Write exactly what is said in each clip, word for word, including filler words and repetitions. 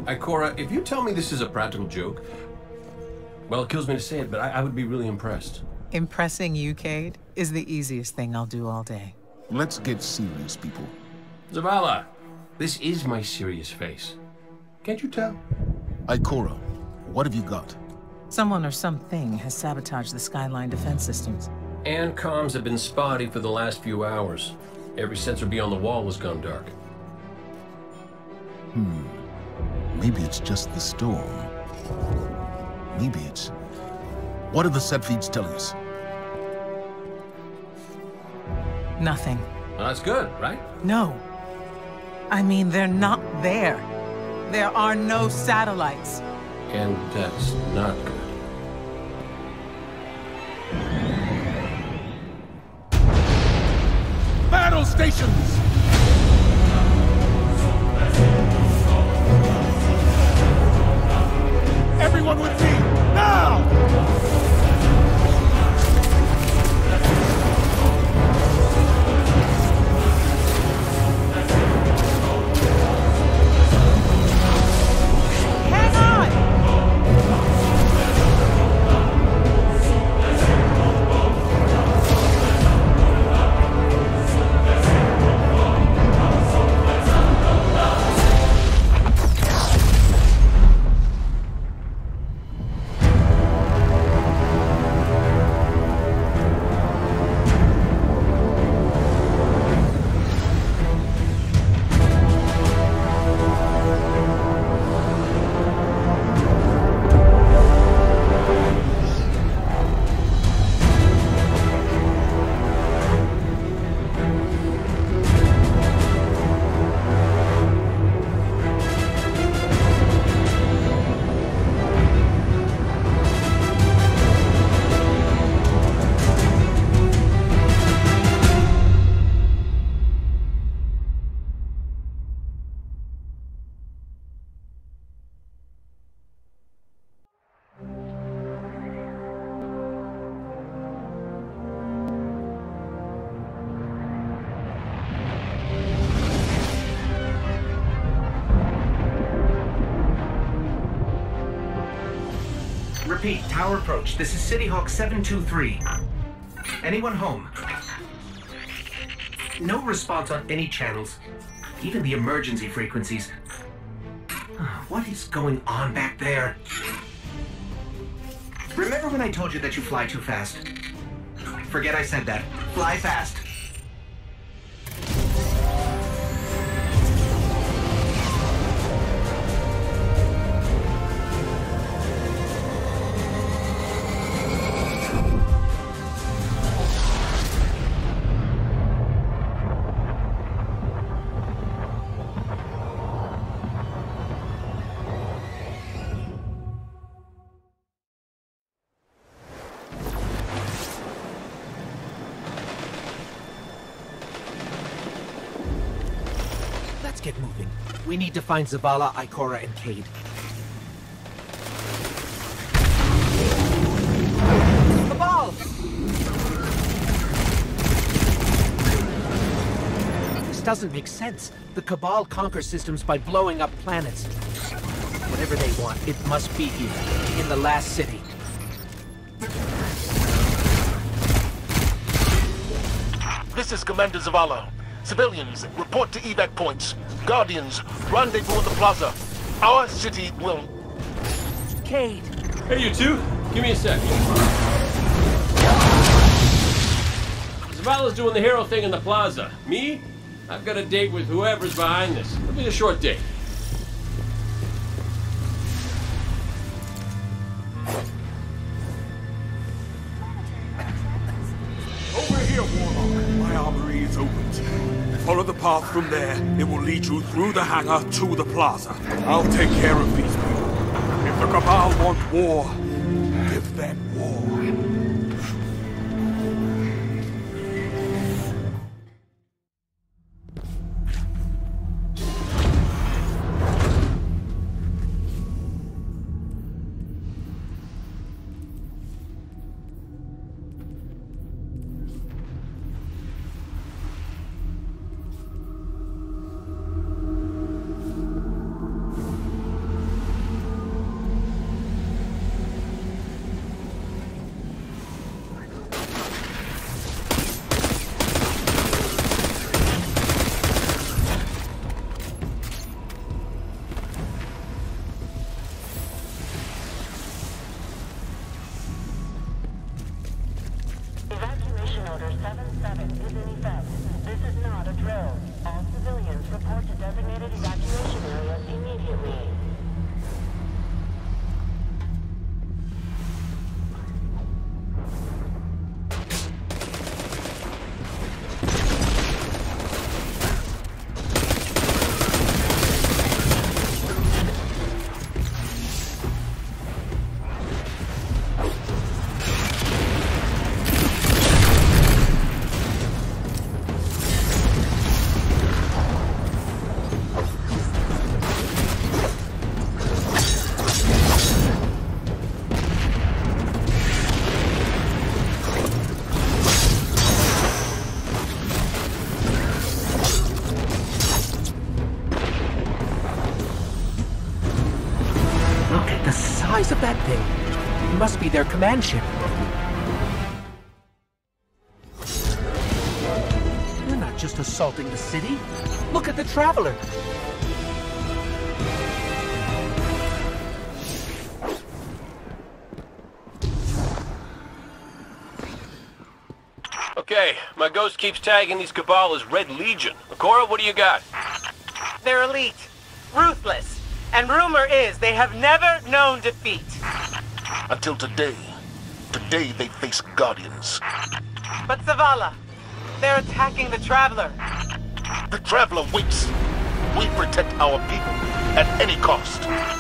Ikora, if you tell me this is a practical joke, well, it kills me to say it, but I, I would be really impressed. Impressing you, Cade, is the easiest thing I'll do all day. Let's get serious, people. Zavala, this is my serious face. Can't you tell? Ikora, what have you got? Someone or something has sabotaged the Skyline defense systems. And comms have been spotty for the last few hours. Every sensor beyond the wall has gone dark. Hmm. Maybe it's just the storm. Maybe it's... What are the set feeds telling us? Nothing. Well, that's good, right? No. I mean, they're not there. There are no satellites. And that's not good. Battle stations! Everyone with me, now! Repeat, tower approach. This is City Hawk seven two three. Anyone home? No response on any channels, even the emergency frequencies. What is going on back there? Remember when I told you that you fly too fast? Forget I said that. Fly fast. Get moving. We need to find Zavala, Ikora, and Cade. Cabal! This doesn't make sense. The Cabal conquer systems by blowing up planets. Whatever they want, it must be here, in the last city. This is Commander Zavala. Civilians, report to evac points. Guardians, rendezvous in the plaza. Our city will... Cade! Hey, you two. Give me a sec. Zavala's doing the hero thing in the plaza. Me? I've got a date with whoever's behind this. It'll be a short date. Over here, Warlock. My armory is opened. Follow the path from there. It will lead you through the hangar to the plaza. I'll take care of these people. If the Cabal want war, give them war. seven seven is in effect. This is not a drill. All civilians report to designated evacuation areas immediately. Of that thing. It must be their command ship. They're not just assaulting the city. Look at the Traveler. Okay, my ghost keeps tagging these Cabal as Red Legion. Ikora, what do you got? They're elite, ruthless, and rumor is they have never known defeat. Until today. Today they face Guardians. But Zavala, they're attacking the Traveler. The Traveler waits. We protect our people at any cost.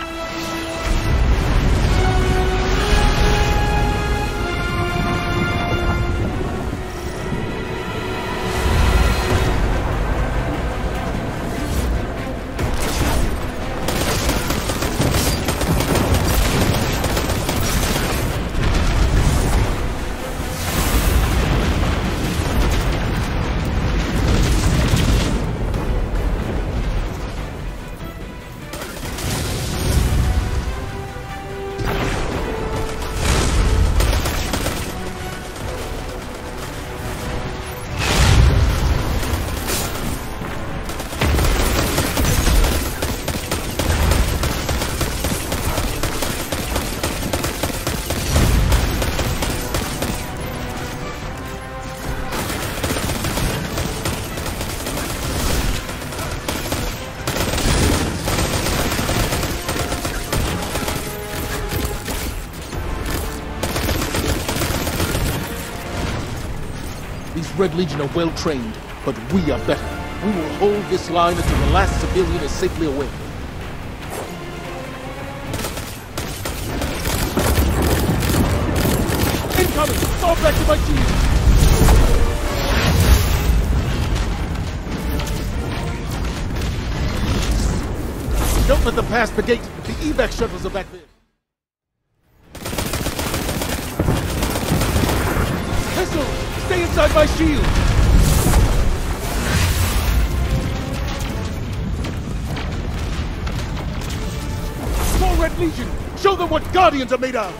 These Red Legion are well trained, but we are better. We will hold this line until the last civilian is safely away. Incoming! Fall back to my shield! Don't let them pass the gate. The evac shuttles are back there. Pistol! Stay inside my shield! More Red Legion! Show them what Guardians are made of!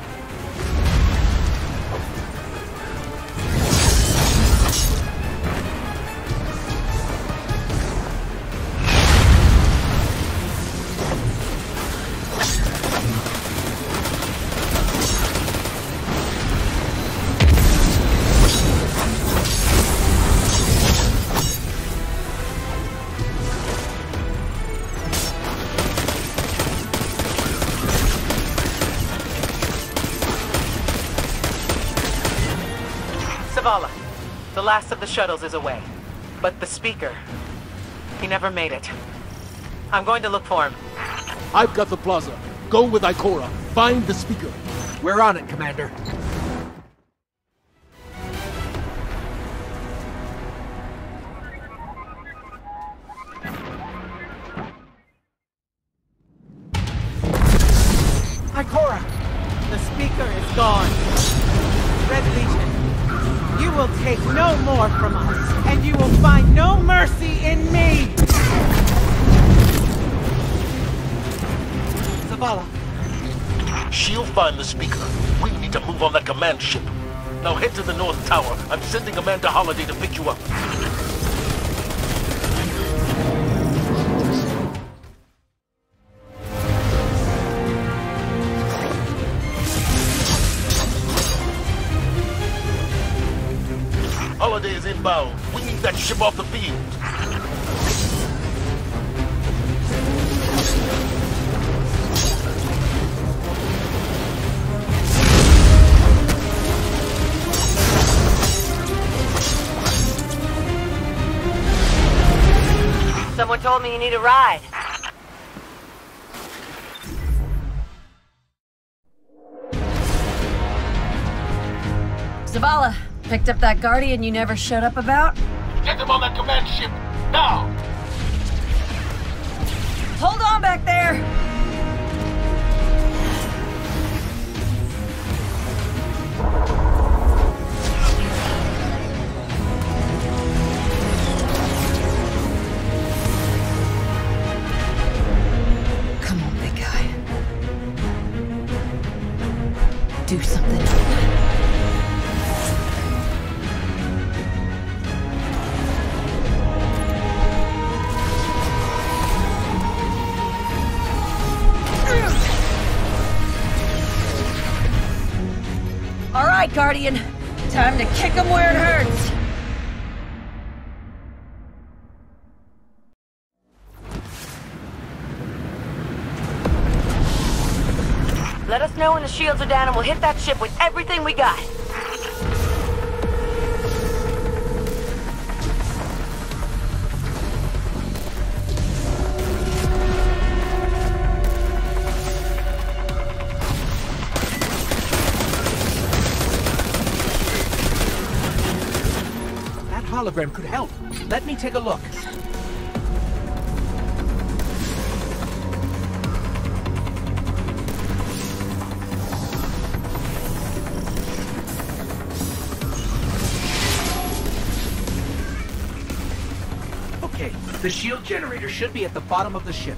Zavala, the last of the shuttles is away. But the Speaker, he never made it. I'm going to look for him. I've got the plaza. Go with Ikora. Find the Speaker. We're on it, Commander. Ikora! The Speaker is gone. Red Legion, you will take no more from us, and you will find no mercy in me! Zavala. She'll find the Speaker. We need to move on that command ship. Now head to the North Tower. I'm sending Amanda Holliday to pick you up. Holiday is inbound. We need that ship off the field. Someone told me you need a ride. Zavala, picked up that Guardian you never showed up about? Get them on that command ship, now! Hold on back there! Come on, big guy. Do something. All right, Guardian. Time to kick him where it hurts. Let us know when the shields are down and we'll hit that ship with everything we got. That hologram could help. Let me take a look. Okay, the shield generator should be at the bottom of the ship.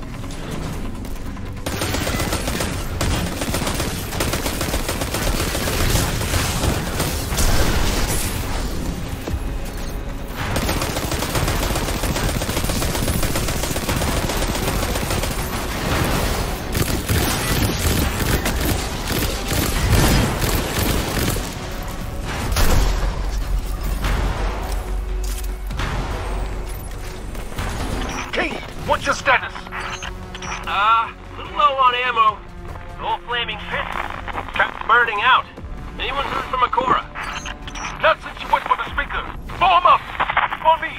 What's your status? Ah, uh, a little low on ammo. All flaming fists. Kept burning out. Anyone heard from Ikora? Not since you went for the speaker. Form up! For me!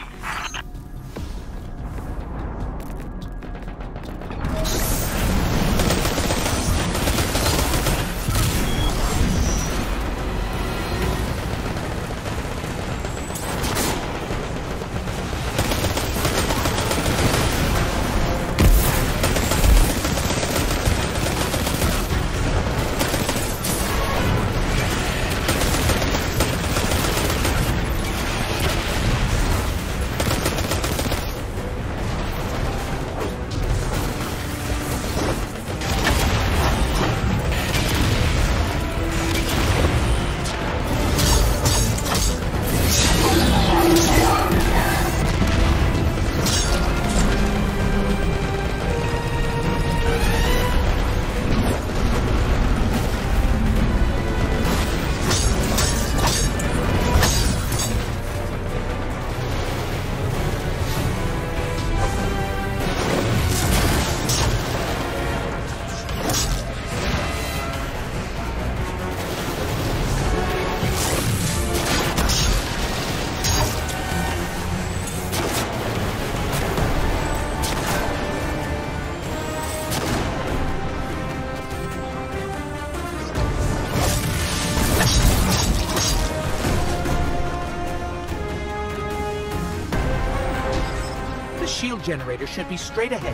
The shield generator should be straight ahead.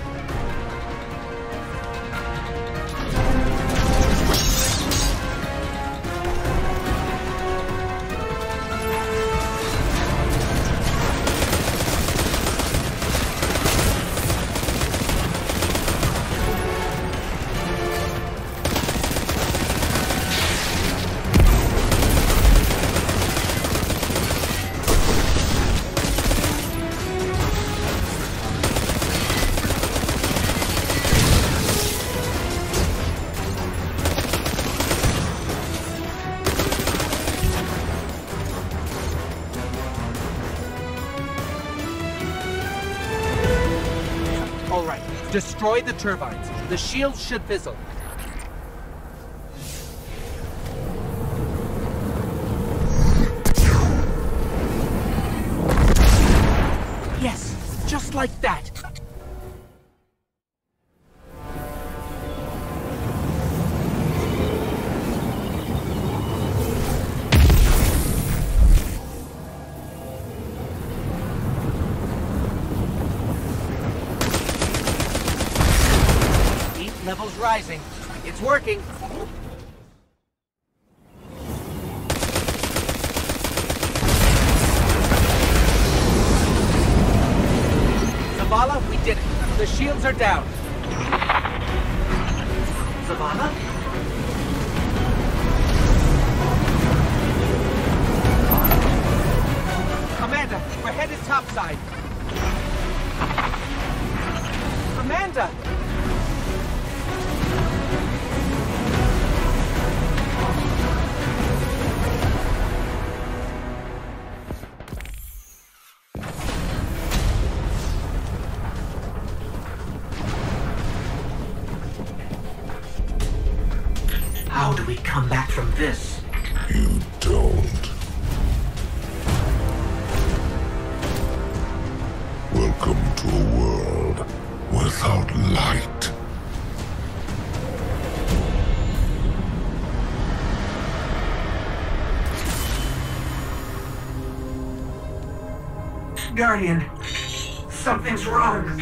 Destroy the turbines. The shields should fizzle. Yes, just like that. Heat levels rising. It's working. Zavala, we did it. The shields are down. Zavala? Amanda, we're headed topside. Amanda! How do we come back from this? You don't. Welcome to a world without light. Guardian, something's wrong.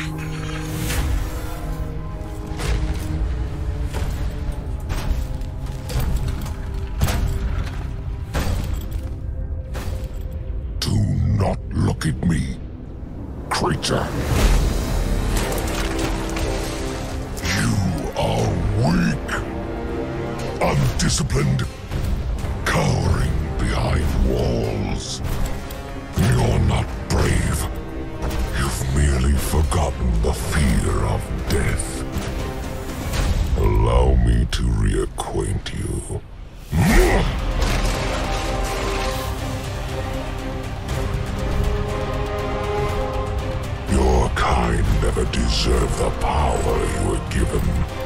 Do not look at me, creature. You are weak, undisciplined, cowering behind walls. You're not brave. You've merely forgotten the fear of death. Allow me to reacquaint you. Your kind never deserved the power you were given.